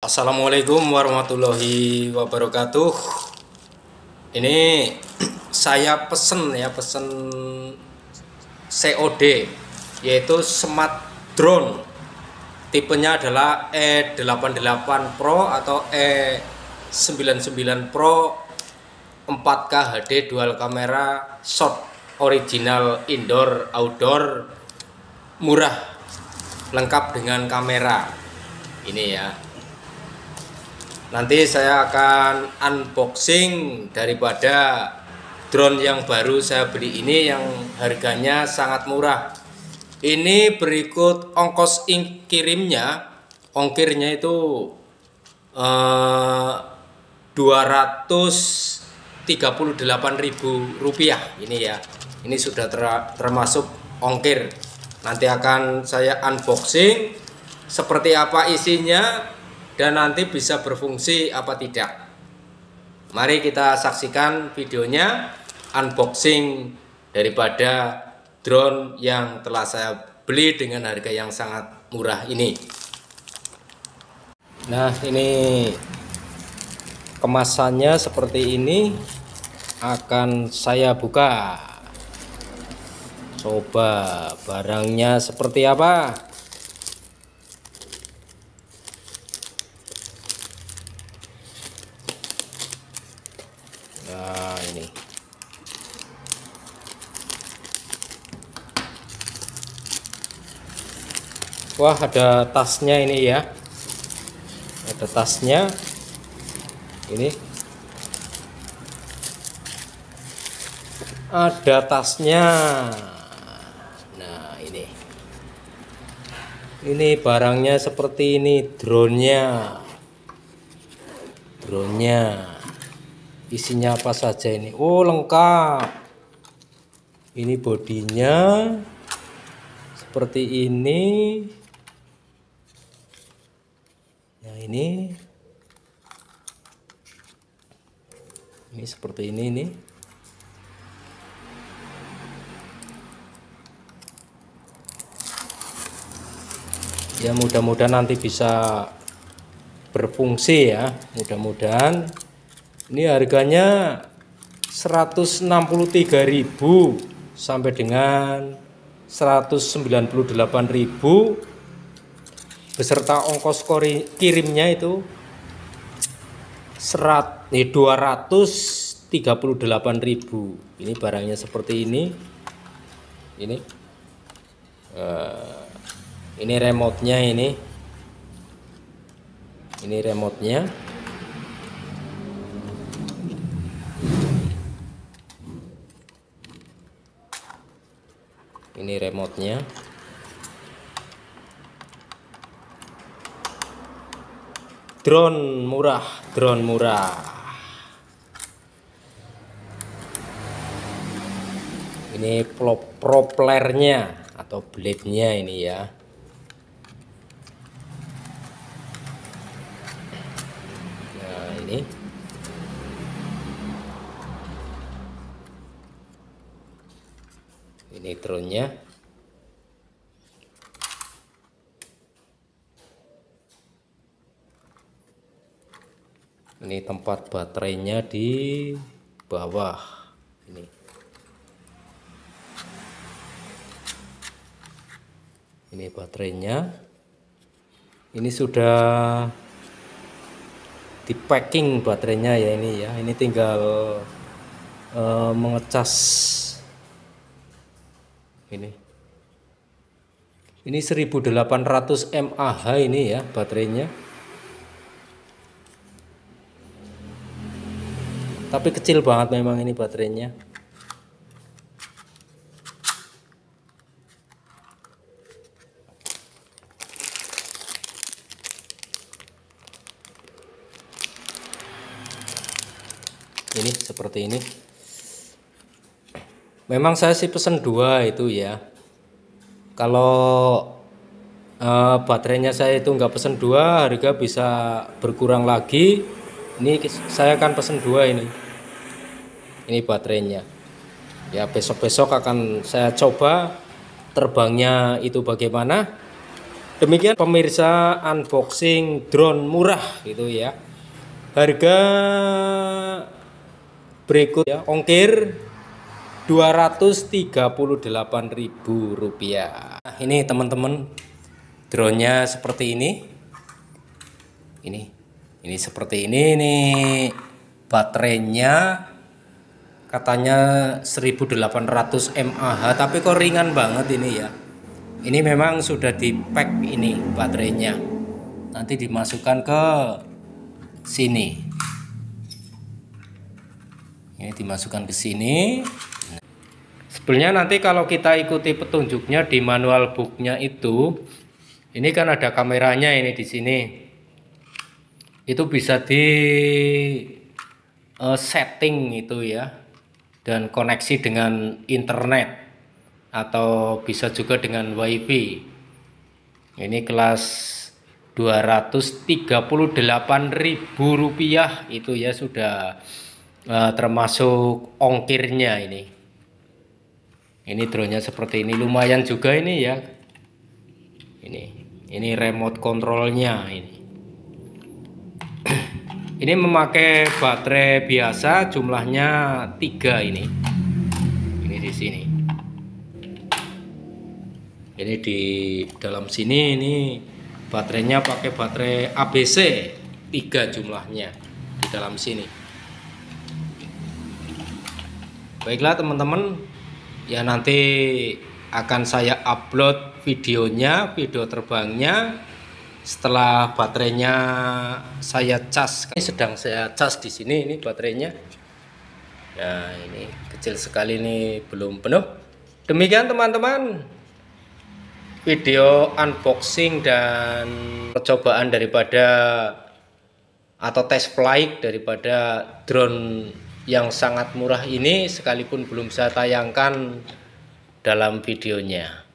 Assalamualaikum warahmatullahi wabarakatuh. Ini saya pesen COD, yaitu smart drone. Tipenya adalah E88 Pro atau E99 Pro 4K HD dual kamera shot original indoor outdoor, murah, lengkap dengan kamera. Ini ya. Nanti saya akan unboxing daripada drone yang baru saya beli ini, yang harganya sangat murah. Ini berikut ongkos kirimnya. Ongkirnya itu 238.000 rupiah ini ya. Ini sudah termasuk ongkir. Nanti akan saya unboxing seperti apa isinya dan nanti bisa berfungsi apa tidak. Mari kita saksikan videonya unboxing daripada drone yang telah saya beli dengan harga yang sangat murah ini. Nah, ini kemasannya seperti ini. Akan saya buka. Coba barangnya seperti apa. Nah, ini. Wah, ada tasnya ini ya. Ada tasnya. Ini. Ada tasnya. Nah, ini. Ini barangnya seperti ini, drone-nya. Drone-nya. Isinya apa saja ini? Oh, lengkap. Ini bodinya seperti ini. Nah, ini seperti ini nih. Ya, mudah-mudahan nanti bisa berfungsi ya. Mudah-mudahan. Ini harganya 163.000 sampai dengan 198.000 beserta ongkos kirimnya itu 238.000. Ini barangnya seperti ini. Ini remote-nya ini. Ini remote-nya. Ini remote-nya. Drone murah, drone murah. Ini propellernya atau blade-nya ini ya. Nah, ini drone-nya. Ini tempat baterainya di bawah. Ini baterainya. Ini sudah di packing baterainya ya ini ya. Ini tinggal mengecas. Ini 1800 mAh ini ya baterainya. Tapi kecil banget memang ini baterainya. Ini seperti ini. Memang saya sih pesen 2 itu ya. Kalau baterainya saya itu nggak pesen 2, harga bisa berkurang lagi. Ini saya akan pesen 2 ini. Ini baterainya. Ya, besok-besok akan saya coba terbangnya itu bagaimana. Demikian pemirsa unboxing drone murah gitu ya. Harga berikut ya, ongkir Rp238.000. Nah, ini teman-teman, drone-nya seperti ini. Ini seperti ini nih. Baterainya katanya 1800 mAh, tapi kok ringan banget ini ya. Ini memang sudah di pack ini baterainya. Nanti dimasukkan ke sini. Ini dimasukkan ke sini. Sebenarnya nanti kalau kita ikuti petunjuknya di manual booknya itu, ini kan ada kameranya ini di sini. Itu bisa di setting itu ya, dan koneksi dengan internet atau bisa juga dengan wifi. Ini kelas Rp238.000 itu ya, sudah termasuk ongkirnya ini. Ini drone-nya seperti ini, lumayan juga ini ya. Ini remote controlnya ini. Ini memakai baterai biasa, jumlahnya 3 ini. Ini di sini. Ini di dalam sini ini baterainya pakai baterai ABC 3 jumlahnya di dalam sini. Baiklah teman-teman, ya nanti akan saya upload videonya, video terbangnya setelah baterainya saya cas. Ini sedang saya cas di sini, ini baterainya. Ya ini kecil sekali, ini belum penuh. Demikian teman-teman, video unboxing dan percobaan daripada atau test flight daripada drone yang sangat murah ini, sekalipun belum saya tayangkan dalam videonya.